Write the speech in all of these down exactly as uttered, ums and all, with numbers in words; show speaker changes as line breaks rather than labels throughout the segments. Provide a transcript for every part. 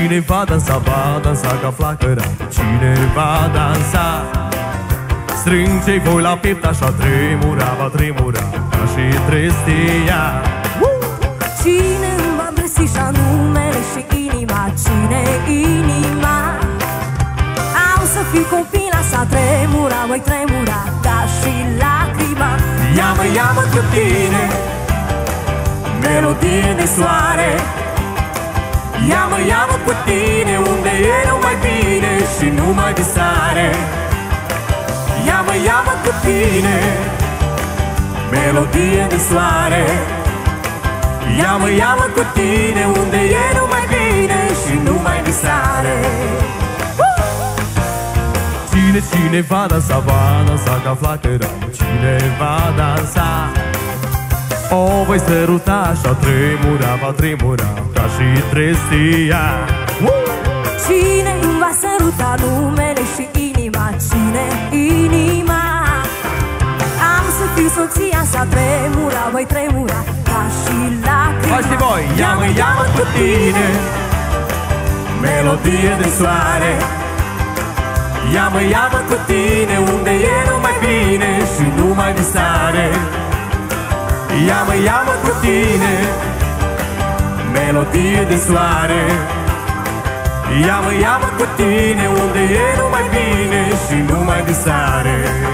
Cine va dansa, va dansa ca flacăra. Cine va dansa, strânge-i voi la piept, așa tremura, va tremura ca și trestia.
Cine îmi va găsi și-a numele și inima? Cine inima? Am să fiu copila sa, tremura, voi tremura ca și lacrima.
Ia-mă, ia-mă cu tine, melodie de soare. Ia-mă, ia-mă cu tine, unde e numai bine și numai visare. Ia-mă, ia-mă cu tine, melodie de soare. Ia-mă, ia-mă cu tine, unde e numai bine și numai visare. Cine, cine va dansa, va dansa ca flacăra. Cine va dansa, o voi săruta, așa tremura, va tremura ca și trestia.
Cine îmi va săruta numele și inima? Cine inima? Am să fiu soția sa, tremura, voi tremura ca și lacrima.
Hai și voi! Ia-mă, ia-mă cu tine, melodie de soare. Ia-mă, ia-mă cu tine, unde e numai bine și numai visare. Ia-mă, ia-mă cu tine, melodie de soare. Ia-mă, ia-mă cu tine, unde e numai bine și numai visare.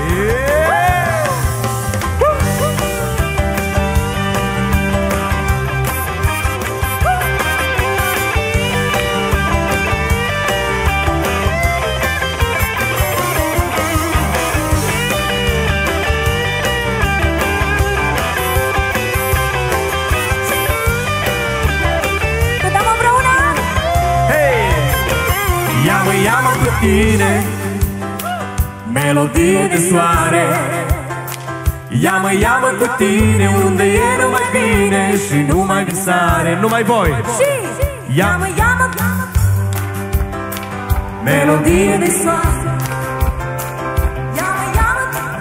Ia-mă, ia-mă cu tine, melodie de soare. Ia-mă, ia-mă cu tine, unde e numai bine și numai visare. Numai voi!
Ia-mă, ia-mă,
melodie de
soare. Ia-mă, ia-mă,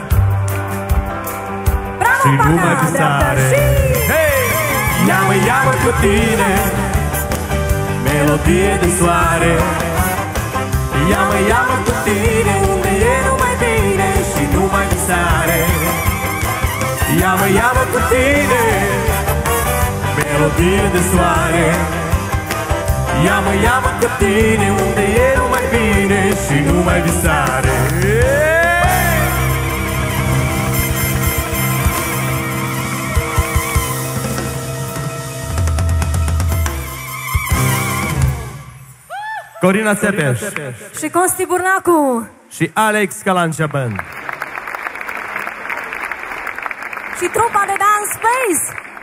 și numai visare. Ia-mă, ia-mă cu tine, melodie de soare. Ia-mă, ia-mă cu tine, unde e numai bine și numai visare. Ia-mă, ia-mă cu tine, melodie de soare. Ia-mă, ia-mă cu tine, unde e numai bine și numai visare. Corina Țepeș
și Costi Burnacu
și Alex Calancea Band
și trupa de Dance Space.